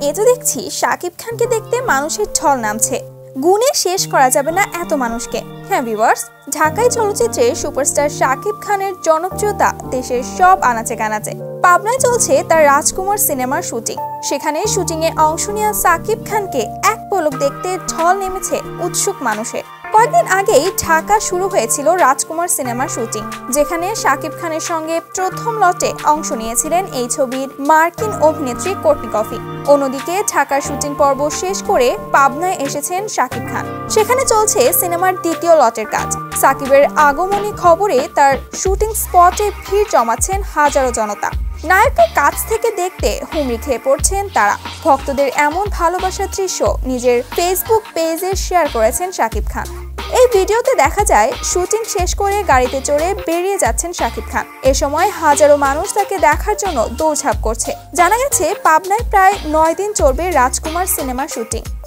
এ তো দেখছি শাকিব খানকে দেখতে মানুষের ঢল নামছে। গুণে শেষ করা যাবে না এত মানুষকে। হ্যাঁ ভিউয়ার্স, ঢাকাই চলচ্চিত্রে সুপারস্টার শাকিব খানের জনপ্রিয়তা দেশের সব আনাচে কানাচে। পাবনায় চলছে তার রাজকুমার সিনেমার শুটিং। সেখানে শুটিং এ অংশ নেওয়া শাকিব খানকে এক পলক দেখতে ঢল নেমেছে উৎসুক মানুষের। কয়েকদিন আগেই ঢাকা শুরু হয়েছিল রাজকুমার সিনেমার শুটিং, যেখানে শাকিব খানের সঙ্গে প্রথম লটে অংশ নিয়েছিলেন এই ছবির মার্কিন অভিনেত্রী কোর্টনি কফি। অন্যদিকে ঢাকার শুটিং পর্ব শেষ করে পাবনায় এসেছেন শাকিব খান। সেখানে চলছে সিনেমার দ্বিতীয় লটের কাজ। সাকিবের আগমনী খবরে তার শুটিং স্পটে ভিড় জমাচ্ছেন হাজারো জনতা। নায়কের কাছ থেকে দেখতে হুমড়ি খেয়ে পড়ছেন তারা। ভক্তদের এমন ভালোবাসার দৃশ্য নিজের ফেসবুক পেজে শেয়ার করেছেন শাকিব খান। এই ভিডিওতে দেখা যায় শুটিং শেষ করে গাড়িতে চড়ে বেরিয়ে যাচ্ছেন শাকিব খান। এ সময় হাজারো মানুষ তাকে দেখার জন্য দৌড়ঝাঁপ করছে। জানা গেছে পাবনায় প্রায় 9 দিন চলবে রাজকুমার সিনেমার শুটিং।